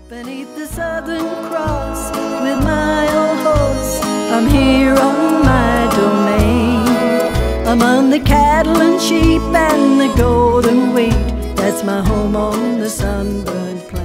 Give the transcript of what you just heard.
Beneath the Southern Cross with my old horse, I'm here on my domain. Among the cattle and sheep and the golden wheat, that's my home on the Sunburnt plain.